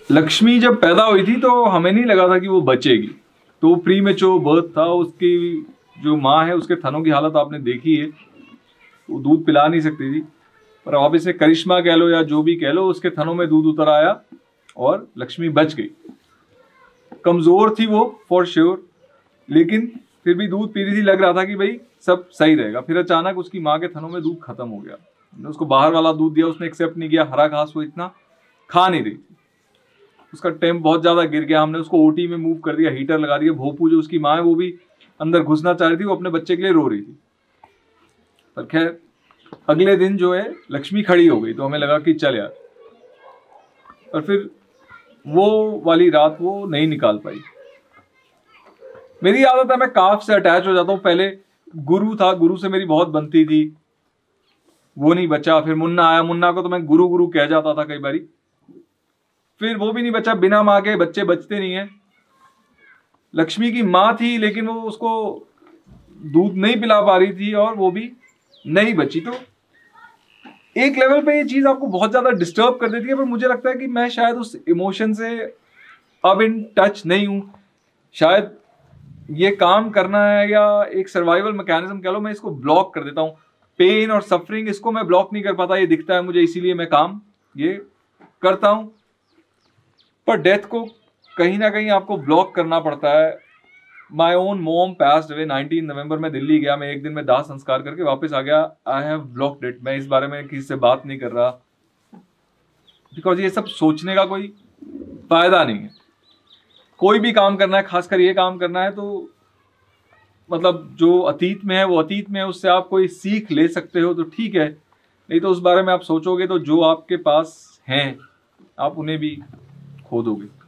लक्ष्मी जब पैदा हुई थी तो हमें नहीं लगा था कि वो बचेगी, तो प्री मैच्योर बर्थ था। उसकी जो माँ है उसके थनों की हालत आपने देखी है, वो दूध पिला नहीं सकती थी, पर आप इसे करिश्मा कह लो या जो भी कह लो, उसके थनों में दूध उतर आया और लक्ष्मी बच गई। कमजोर थी वो फॉर श्योर, लेकिन फिर भी दूध पी रही थी, लग रहा था कि भाई सब सही रहेगा। फिर अचानक उसकी माँ के थनों में दूध खत्म हो गया। हमने उसको बाहर वाला दूध दिया, उसने एक्सेप्ट नहीं किया। हरा घास वो इतना खा नहीं रही थी, उसका टेम्प बहुत ज्यादा गिर गया। हमने उसको ओटी में मूव कर दिया, हीटर लगा दिया। भोपू जो उसकी माँ है वो भी अंदर घुसना चाह रही थी, वो अपने बच्चे के लिए रो रही थी। पर खैर अगले दिन जो है लक्ष्मी खड़ी हो गई, तो हमें लगा कि चल यार। पर फिर वो वाली रात वो नहीं निकाल पाई। मेरी आदत है मैं काफ से अटैच हो जाता हूँ। पहले गुरु था, गुरु से मेरी बहुत बनती थी, वो नहीं बचा। फिर मुन्ना आया, मुन्ना को तो मैं गुरु गुरु कह जाता था कई बारी, फिर वो भी नहीं बचा। बिना माँ के बच्चे बचते नहीं है। लक्ष्मी की माँ थी लेकिन वो उसको दूध नहीं पिला पा रही थी और वो भी नहीं बची। तो एक लेवल पे ये चीज आपको बहुत ज्यादा डिस्टर्ब कर देती है, पर मुझे लगता है कि मैं शायद उस इमोशन से अब इन टच नहीं हूं। शायद ये काम करना है या एक सर्वाइवल मैकेनिज्म कह लो, मैं इसको ब्लॉक कर देता हूं। पेन और सफरिंग इसको मैं ब्लॉक नहीं कर पाता, ये दिखता है मुझे, इसीलिए मैं काम ये करता हूं। पर डेथ को कहीं ना कहीं आपको ब्लॉक करना पड़ता है। My own mom passed away 19 नवंबर में। दिल्ली गया मैं, एक दिन में दाह संस्कार करके वापस आ गया। I have blocked it. मैं इस बारे में किसी से बात नहीं कर रहा, बिकॉज ये सब सोचने का कोई फायदा नहीं है। कोई भी काम करना है, खासकर ये काम करना है, तो मतलब जो अतीत में है वो अतीत में है, उससे आप कोई सीख ले सकते हो तो ठीक है, नहीं तो उस बारे में आप सोचोगे तो जो आपके पास हैं आप उन्हें भी खो दोगे।